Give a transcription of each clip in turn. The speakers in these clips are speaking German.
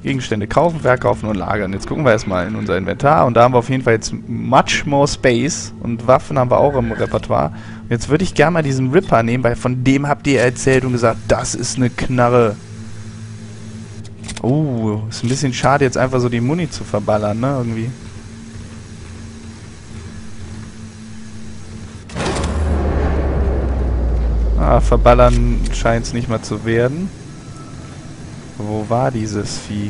Gegenstände kaufen, verkaufen und lagern. Jetzt gucken wir erstmal in unser Inventar und da haben wir auf jeden Fall jetzt much more space und Waffen haben wir auch im Repertoire. Und jetzt würde ich gerne mal diesen Ripper nehmen, weil von dem habt ihr erzählt und gesagt, das ist eine Knarre. Oh, ist ein bisschen schade, jetzt einfach so die Muni zu verballern, ne, irgendwie. Ah, verballern scheint es nicht mal zu werden. Wo war dieses Vieh?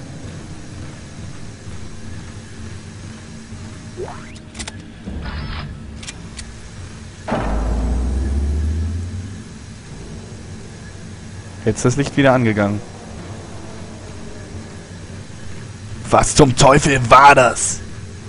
Jetzt ist das Licht wieder angegangen. Was zum Teufel war das?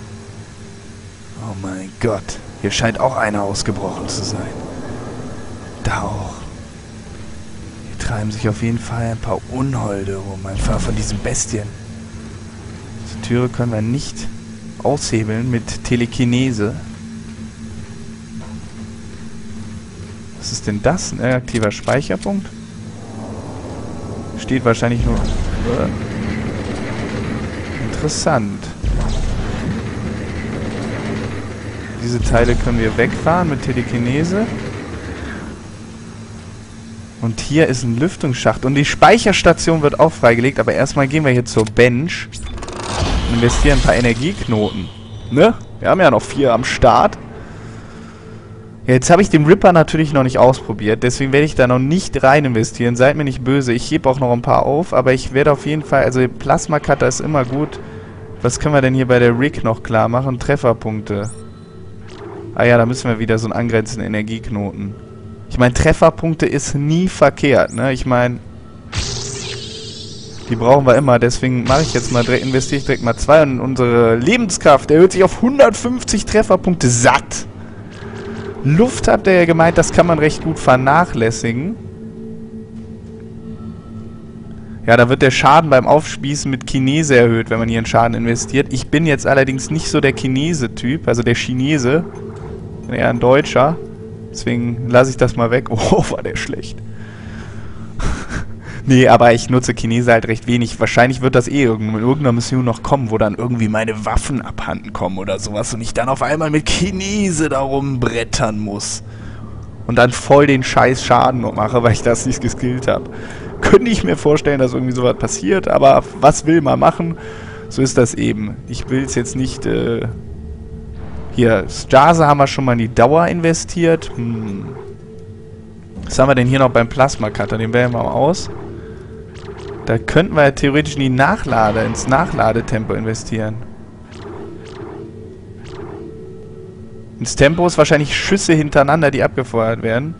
Oh mein Gott. Hier scheint auch einer ausgebrochen zu sein. Da auch. Hier treiben sich auf jeden Fall ein paar Unholde rum. Ein paar von diesen Bestien. Diese Türe können wir nicht aushebeln mit Telekinese. Was ist denn das? Ein aktiver Speicherpunkt? Steht wahrscheinlich nur... Interessant. Diese Teile können wir wegfahren mit Telekinese. Und hier ist ein Lüftungsschacht. Und die Speicherstation wird auch freigelegt. Aber erstmal gehen wir hier zur Bench. Und investieren ein paar Energieknoten. Ne? Wir haben ja noch 4 am Start. Ja, jetzt habe ich den Ripper natürlich noch nicht ausprobiert. Deswegen werde ich da noch nicht rein investieren. Seid mir nicht böse. Ich hebe auch noch ein paar auf. Aber ich werde auf jeden Fall... Also Plasma Cutter ist immer gut. Was können wir denn hier bei der Rig noch klar machen? Trefferpunkte. Ah ja, da müssen wir wieder so einen angrenzenden Energieknoten. Ich meine, Trefferpunkte ist nie verkehrt, ne? Ich meine, die brauchen wir immer. Deswegen mache ich jetzt mal direkt, investiere ich direkt mal 2. Und unsere Lebenskraft erhöht sich auf 150 Trefferpunkte satt. Luft habt ihr ja gemeint, das kann man recht gut vernachlässigen. Ja, da wird der Schaden beim Aufspießen mit Kinese erhöht, wenn man hier in Schaden investiert. Ich bin jetzt allerdings nicht so der Kinese-Typ, also der Chinese. Bin eher ein Deutscher. Deswegen lasse ich das mal weg. Oh, war der schlecht. Nee, aber ich nutze Kinese halt recht wenig. Wahrscheinlich wird das eh in irgendeiner Mission noch kommen, wo dann irgendwie meine Waffen abhanden kommen oder sowas und ich dann auf einmal mit Kinese da rumbrettern muss. Und dann voll den scheiß Schaden noch mache, weil ich das nicht geskillt habe. Könnte ich mir vorstellen, dass irgendwie sowas passiert, aber was will man machen? So ist das eben. Ich will es jetzt nicht... Hier, Jase haben wir schon mal in die Dauer investiert. Was haben wir denn hier noch beim Plasma Cutter? Den wählen wir mal aus. Da könnten wir ja theoretisch in die ins Nachladetempo investieren. Ins Tempo ist wahrscheinlich Schüsse hintereinander, die abgefeuert werden.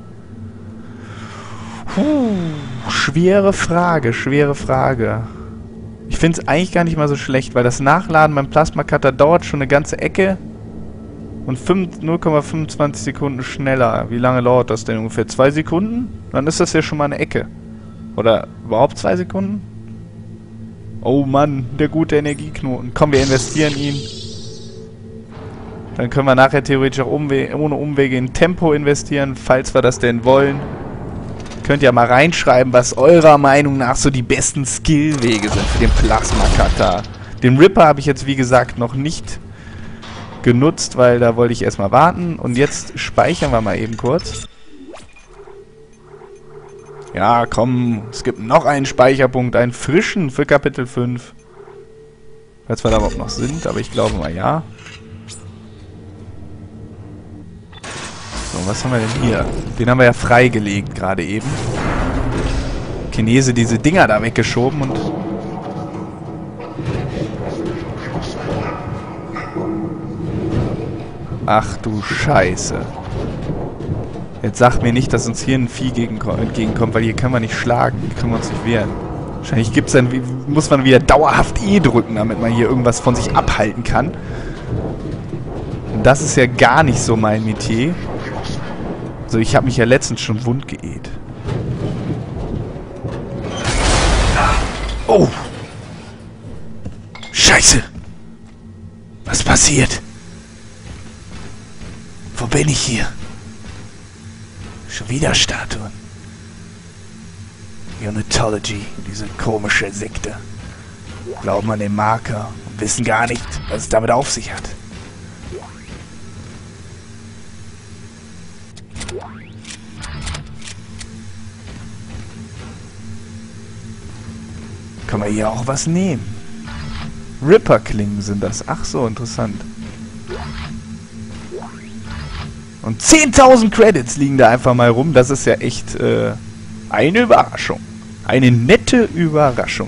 Schwere Frage, schwere Frage. Ich finde es eigentlich gar nicht mal so schlecht, weil das Nachladen beim Plasma Cutter dauert schon eine ganze Ecke. Und 0,25 Sekunden schneller. Wie lange dauert das denn? Ungefähr 2 Sekunden? Dann ist das ja schon mal eine Ecke. Oder überhaupt 2 Sekunden? Oh Mann, der gute Energieknoten. Komm, wir investieren ihn. Dann können wir nachher theoretisch auch ohne Umwege in Tempo investieren, falls wir das denn wollen. Könnt ihr mal reinschreiben, was eurer Meinung nach so die besten Skillwege sind für den Plasma Cutter. Den Ripper habe ich jetzt wie gesagt noch nicht genutzt, weil da wollte ich erstmal warten. Und jetzt speichern wir mal eben kurz. Ja, komm, es gibt noch einen Speicherpunkt, einen frischen für Kapitel 5. Falls wir da überhaupt noch sind, aber ich glaube mal ja. So, was haben wir denn hier? Den haben wir ja freigelegt gerade eben. Kinese diese Dinger da weggeschoben und... Ach du Scheiße. Jetzt sagt mir nicht, dass uns hier ein Vieh entgegenkommt, weil hier können wir nicht schlagen. Hier können wir uns nicht wehren. Wahrscheinlich gibt's dann, muss man wieder dauerhaft E drücken, damit man hier irgendwas von sich abhalten kann. Und das ist ja gar nicht so mein Metier. So, ich habe mich ja letztens schon wund geäht. Oh! Scheiße! Was passiert? Wo bin ich hier? Schon wieder Statuen. Unitology, diese komische Sekte. Glauben an den Marker und wissen gar nicht, was es damit auf sich hat. Kann man hier auch was nehmen? Ripper-Klingen sind das. Ach so, interessant. Und 10.000 Credits liegen da einfach mal rum. Das ist ja echt eine Überraschung. Eine nette Überraschung.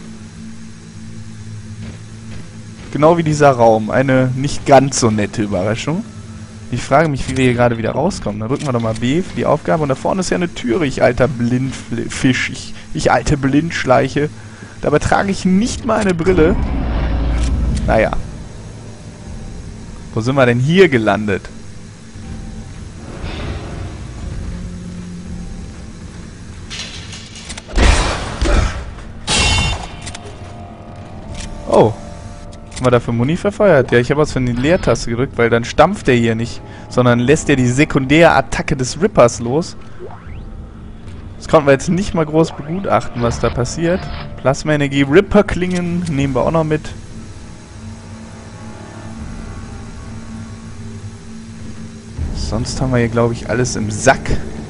Genau wie dieser Raum. Eine nicht ganz so nette Überraschung. Ich frage mich, wie wir hier gerade wieder rauskommen. Dann drücken wir doch mal B für die Aufgabe. Und da vorne ist ja eine Türe, ich alter Blindfisch. Ich alte Blindschleiche. Dabei trage ich nicht mal eine Brille. Naja. Wo sind wir denn hier gelandet? Oh. Haben wir dafür Muni verfeuert? Ja, ich habe was für eine Leertaste gedrückt, weil dann stampft der hier nicht, sondern lässt er die Sekundärattacke des Rippers los. Das konnten wir jetzt nicht mal groß begutachten, was da passiert. Plasmaenergie, Ripper-Klingen nehmen wir auch noch mit. Sonst haben wir hier, glaube ich, alles im Sack.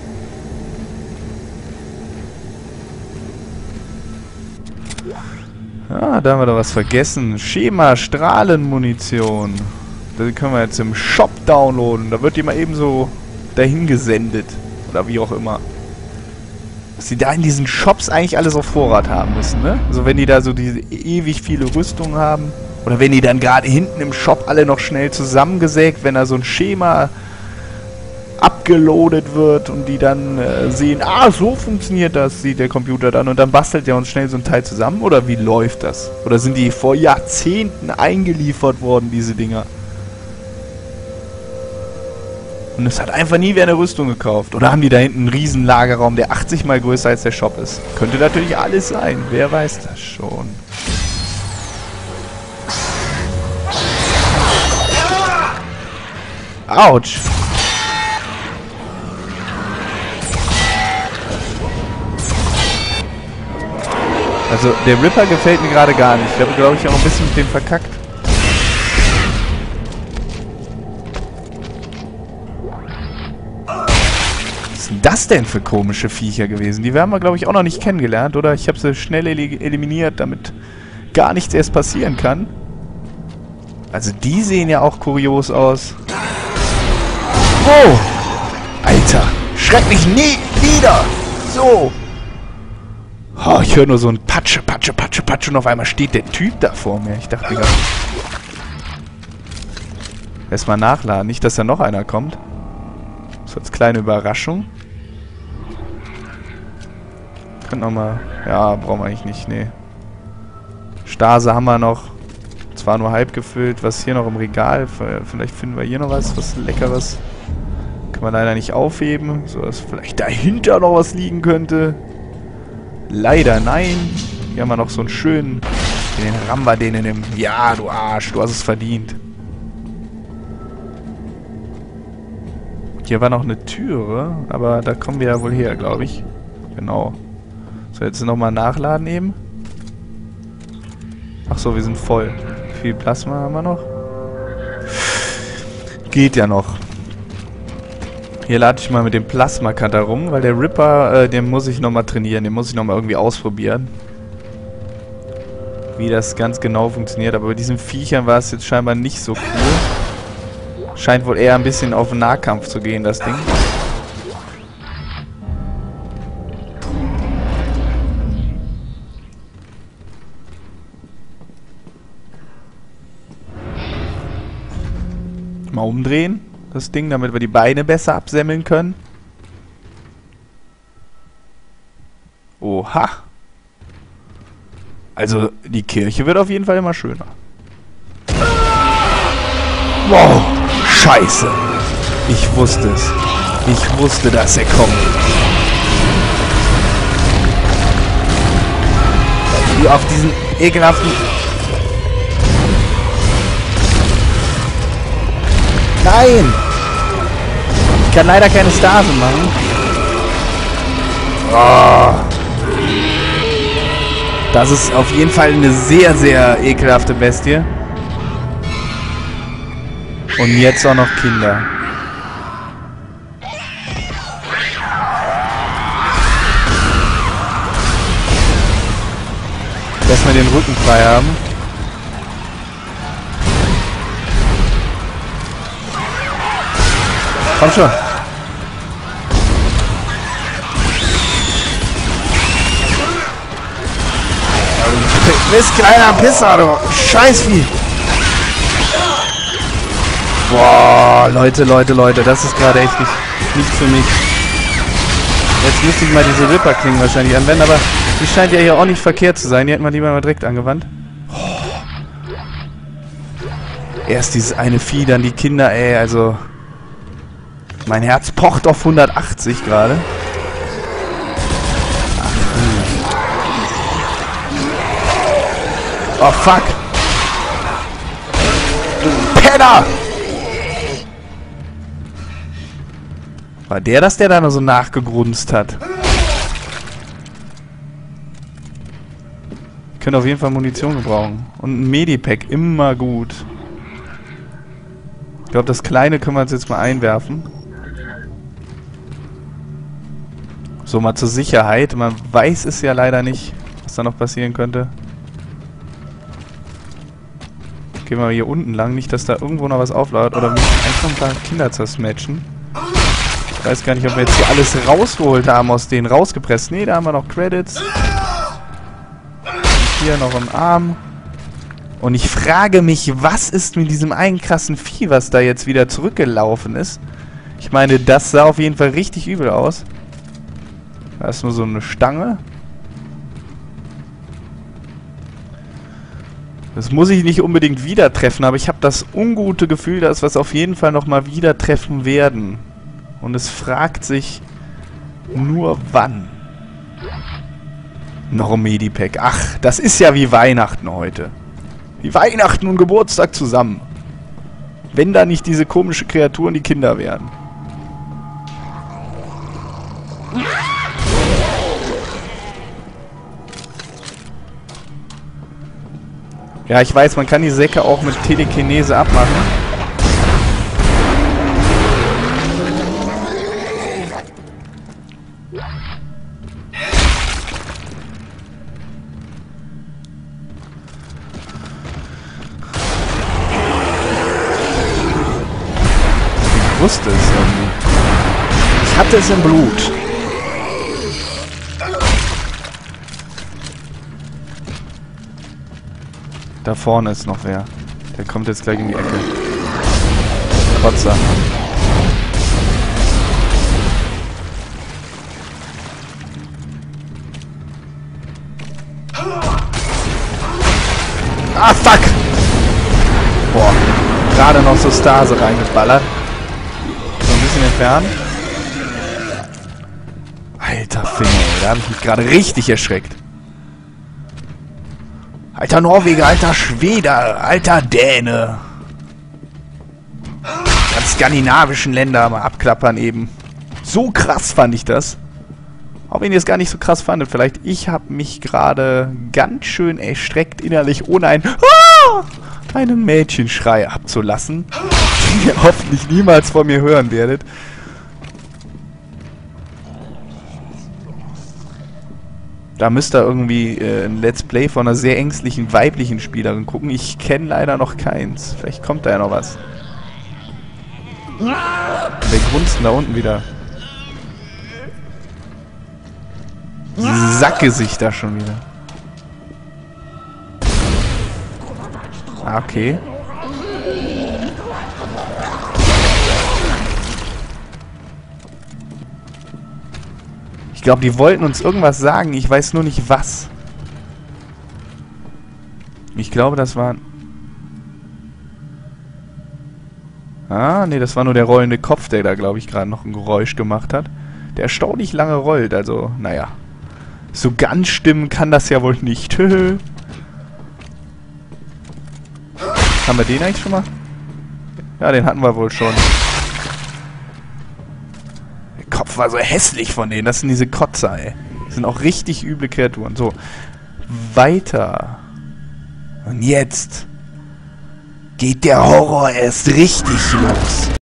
Ah, da haben wir doch was vergessen. Schema, Strahlenmunition. Das können wir jetzt im Shop downloaden. Da wird die mal eben so dahin gesendet. Oder wie auch immer. Dass die da in diesen Shops eigentlich alles auf Vorrat haben müssen, ne? Also wenn die da so diese ewig viele Rüstungen haben. Oder wenn die dann gerade hinten im Shop alle noch schnell zusammengesägt, wenn da so ein Schema abgeloadet wird und die dann sehen, ah, so funktioniert das, sieht der Computer dann und dann bastelt der uns schnell so ein Teil zusammen, oder wie läuft das? Oder sind die vor Jahrzehnten eingeliefert worden, diese Dinger? Und es hat einfach nie wer eine Rüstung gekauft. Oder haben die da hinten einen riesen Lagerraum, der 80 mal größer als der Shop ist? Könnte natürlich alles sein, wer weiß das schon. Autsch! Also, der Ripper gefällt mir gerade gar nicht. Ich habe, glaube ich, auch ein bisschen mit dem verkackt. Was ist denn das denn für komische Viecher gewesen? Die haben wir, glaube ich, auch noch nicht kennengelernt, oder? Ich habe sie schnell eliminiert, damit gar nichts erst passieren kann. Also, die sehen ja auch kurios aus. Wow! Alter! Schreck mich nie wieder! So! Oh, ich höre nur so ein Patsche, Patsche, Patsche, Patsche und auf einmal steht der Typ da vor mir. Ich dachte gerade... Erstmal nachladen, nicht, dass da noch einer kommt. So als kleine Überraschung. Können noch mal... Ja, brauchen wir eigentlich nicht, nee. Stase haben wir noch. Zwar nur halb gefüllt. Was ist hier noch im Regal? Vielleicht finden wir hier noch was Leckeres. Kann man leider nicht aufheben. So, dass vielleicht dahinter noch was liegen könnte. Leider nein. Hier haben wir noch so einen schönen... Den rammen wir den in dem... Ja, du Arsch, du hast es verdient. Hier war noch eine Türe, aber da kommen wir ja wohl her, glaube ich. Genau. So, jetzt nochmal nachladen eben. Ach so, wir sind voll. Wie viel Plasma haben wir noch? Geht ja noch. Hier lade ich mal mit dem Plasma-Cutter rum, weil der Ripper, den muss ich nochmal trainieren, den muss ich nochmal irgendwie ausprobieren. Wie das ganz genau funktioniert, aber bei diesen Viechern war es jetzt scheinbar nicht so cool. Scheint wohl eher ein bisschen auf den Nahkampf zu gehen, das Ding. Mal umdrehen. Das Ding, damit wir die Beine besser absemmeln können. Oha. Also, die Kirche wird auf jeden Fall immer schöner. Wow. Scheiße. Ich wusste es. Ich wusste, dass er kommt. Wie auf diesen ekelhaften... Nein! Ich kann leider keine Stase machen. Oh. Das ist auf jeden Fall eine sehr, sehr ekelhafte Bestie. Und jetzt auch noch Kinder. Lass mal den Rücken frei haben. Komm schon. Du bist kleiner Pisser, du Scheißvieh. Boah, Leute, das ist gerade echt nicht für mich. Jetzt müsste ich mal diese Ripperklingen wahrscheinlich anwenden, aber die scheint ja hier auch nicht verkehrt zu sein. Die hätten wir lieber mal direkt angewandt. Oh. Erst dieses eine Vieh, dann die Kinder, ey, also... Mein Herz pocht auf 180 gerade. Oh, fuck. Du Penner! War der das, der da noch so nachgegrunzt hat? Ich könnte auf jeden Fall Munition gebrauchen. Und ein Medipack, immer gut. Ich glaube, das Kleine können wir uns jetzt mal einwerfen. So, mal zur Sicherheit. Man weiß es ja leider nicht, was da noch passieren könnte. Gehen wir mal hier unten lang. Nicht, dass da irgendwo noch was auflauert. Oder wir müssen einfach ein paar Kinder zersmatchen. Ich weiß gar nicht, ob wir jetzt hier alles rausgeholt haben aus denen. Rausgepresst. Ne, da haben wir noch Credits. Und hier noch im Arm. Und ich frage mich, was ist mit diesem einen krassen Vieh, was da jetzt wieder zurückgelaufen ist? Ich meine, das sah auf jeden Fall richtig übel aus. Da ist nur so eine Stange. Das muss ich nicht unbedingt wieder treffen, aber ich habe das ungute Gefühl, dass wir es auf jeden Fall nochmal wieder treffen werden. Und es fragt sich nur wann. Noch ein Medipack. Ach, das ist ja wie Weihnachten heute. Wie Weihnachten und Geburtstag zusammen. Wenn da nicht diese komische Kreaturen die Kinder wären. Ja, ich weiß, man kann die Säcke auch mit Telekinese abmachen. Ich wusste es irgendwie. Ich hatte es im Blut. Da vorne ist noch wer. Der kommt jetzt gleich in die Ecke. Kotzer. Ah, fuck! Boah. Gerade noch so Stase reingeballert. So ein bisschen entfernt. Alter Finger, da habe ich mich gerade richtig erschreckt. Alter Norweger, alter Schwede, alter Däne. Ganz skandinavischen Länder mal abklappern eben. So krass fand ich das. Auch wenn ihr es gar nicht so krass fandet. Vielleicht ich habe mich gerade ganz schön erstreckt innerlich, ohne einen Mädchenschrei abzulassen. Den ihr hoffentlich niemals von mir hören werdet. Da müsst ihr irgendwie ein Let's Play von einer sehr ängstlichen weiblichen Spielerin gucken. Ich kenne leider noch keins. Vielleicht kommt da ja noch was. Wer grunzt denn da unten wieder? Sackgesicht da schon wieder. Ah, okay. Ich glaube, die wollten uns irgendwas sagen. Ich weiß nur nicht was. Ich glaube, das war... Ah, nee, das war nur der rollende Kopf, der da, glaube ich, gerade noch ein Geräusch gemacht hat. Der erstaunlich lange rollt, also, naja. So ganz stimmen kann das ja wohl nicht. Haben wir den eigentlich schon mal? Ja, den hatten wir wohl schon. Der Kopf war so hässlich von denen. Das sind diese Kotzer, ey. Das sind auch richtig üble Kreaturen. So. weiter. Und jetzt geht der Horror erst richtig los.